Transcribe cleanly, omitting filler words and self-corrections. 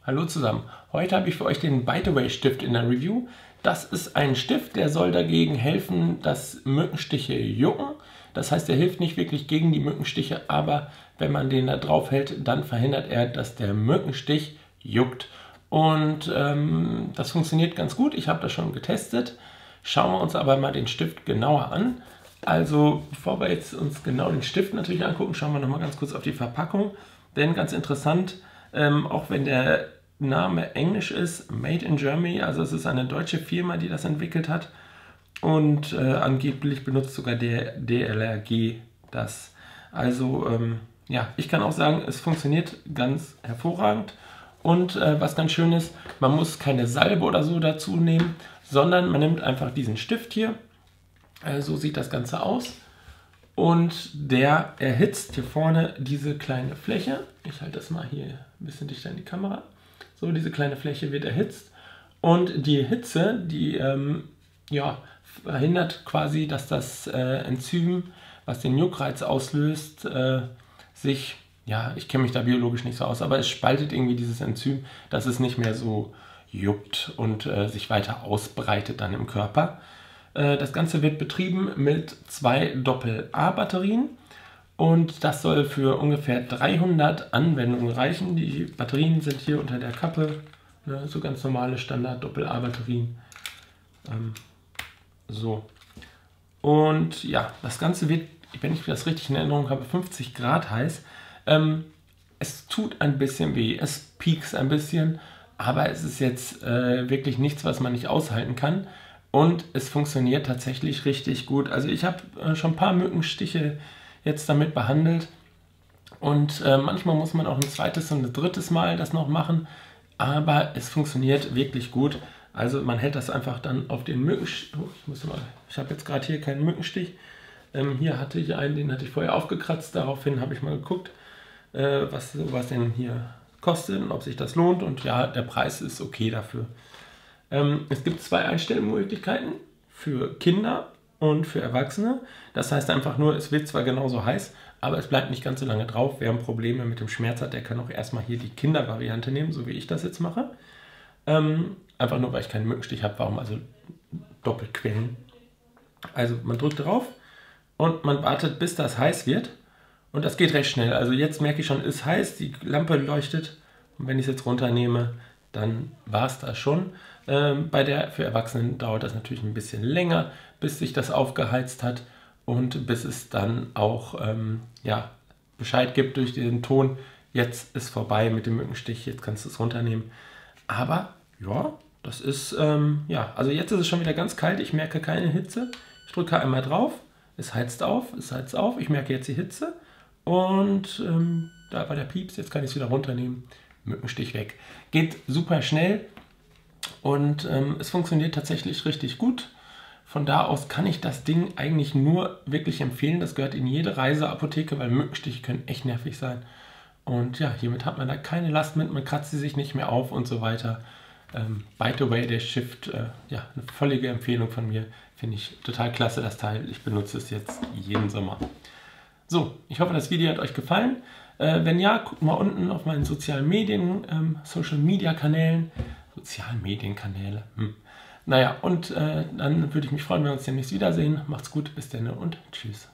Hallo zusammen. Heute habe ich für euch den Bite Away Stift in der Review. Das ist ein Stift, der soll dagegen helfen, dass Mückenstiche jucken. Das heißt, er hilft nicht wirklich gegen die Mückenstiche, aber wenn man den da drauf hält, dann verhindert er, dass der Mückenstich juckt. Und das funktioniert ganz gut. Ich habe das schon getestet. Schauen wir uns aber mal den Stift genauer an. Also, bevor wir jetzt uns genau den Stift natürlich angucken, schauen wir noch mal ganz kurz auf die Verpackung. Denn ganz interessant, auch wenn der Name englisch ist, Made in Germany, also es ist eine deutsche Firma, die das entwickelt hat. Und angeblich benutzt sogar der DLRG das. Also, ja, ich kann auch sagen, es funktioniert ganz hervorragend. Und was ganz schön ist, man muss keine Salbe oder so dazu nehmen, sondern man nimmt einfach diesen Stift hier. So sieht das Ganze aus. Und der erhitzt hier vorne diese kleine Fläche. Ich halte das mal hier ein bisschen dichter in die Kamera. So, diese kleine Fläche wird erhitzt. Und die Hitze, die ja, verhindert quasi, dass das Enzym, was den Juckreiz auslöst, sich, ja, ich kenne mich da biologisch nicht so aus, aber es spaltet irgendwie dieses Enzym, dass es nicht mehr so juckt und sich weiter ausbreitet dann im Körper. Das Ganze wird betrieben mit 2 Doppel-A-Batterien und das soll für ungefähr 300 Anwendungen reichen. Die Batterien sind hier unter der Kappe, ne, so ganz normale Standard-Doppel-A-Batterien. So. Und ja, das Ganze wird, wenn ich das richtig in Erinnerung habe, 50 Grad heiß. Es tut ein bisschen weh, es piekst ein bisschen, aber es ist jetzt wirklich nichts, was man nicht aushalten kann. Und es funktioniert tatsächlich richtig gut. Also ich habe schon ein paar Mückenstiche jetzt damit behandelt. Und manchmal muss man auch ein zweites und ein drittes Mal das noch machen. Aber es funktioniert wirklich gut. Also man hält das einfach dann auf den Mückenstich. Oh, ich habe jetzt gerade hier keinen Mückenstich. Hier hatte ich einen, den hatte ich vorher aufgekratzt. Daraufhin habe ich mal geguckt, was sowas denn hier kostet und ob sich das lohnt. Und ja, der Preis ist okay dafür. Es gibt 2 Einstellmöglichkeiten für Kinder und für Erwachsene. Das heißt einfach nur, es wird zwar genauso heiß, aber es bleibt nicht ganz so lange drauf. Wer Probleme mit dem Schmerz hat, der kann auch erstmal hier die Kindervariante nehmen, so wie ich das jetzt mache. Einfach nur, weil ich keinen Mückenstich habe, warum also doppelt quälen. Also man drückt drauf und man wartet, bis das heiß wird. Und das geht recht schnell. Also jetzt merke ich schon, es ist heiß, die Lampe leuchtet. Und wenn ich es jetzt runternehme, dann war es das schon. Für Erwachsenen dauert das natürlich ein bisschen länger, bis sich das aufgeheizt hat und bis es dann auch ja, Bescheid gibt durch den Ton, jetzt ist vorbei mit dem Mückenstich, jetzt kannst du es runternehmen. Aber ja, das ist, ja, also jetzt ist es schon wieder ganz kalt, ich merke keine Hitze. Ich drücke einmal drauf, es heizt auf, ich merke jetzt die Hitze und da war der Pieps, jetzt kann ich es wieder runternehmen. Mückenstich weg. Geht super schnell und es funktioniert tatsächlich richtig gut. Von da aus kann ich das Ding eigentlich nur wirklich empfehlen. Das gehört in jede Reiseapotheke, weil Mückenstiche können echt nervig sein. Und ja, hiermit hat man da keine Last mit, man kratzt sie sich nicht mehr auf und so weiter. Bite Away, der Stift, ja, eine völlige Empfehlung von mir. Finde ich total klasse, das Teil. Ich benutze es jetzt jeden Sommer. So, ich hoffe, das Video hat euch gefallen. Wenn ja, guckt mal unten auf meinen sozialen Medien, Social Media Kanälen. Sozialmedienkanäle. Naja, und dann würde ich mich freuen, wenn wir uns demnächst wiedersehen. Macht's gut, bis dann und tschüss.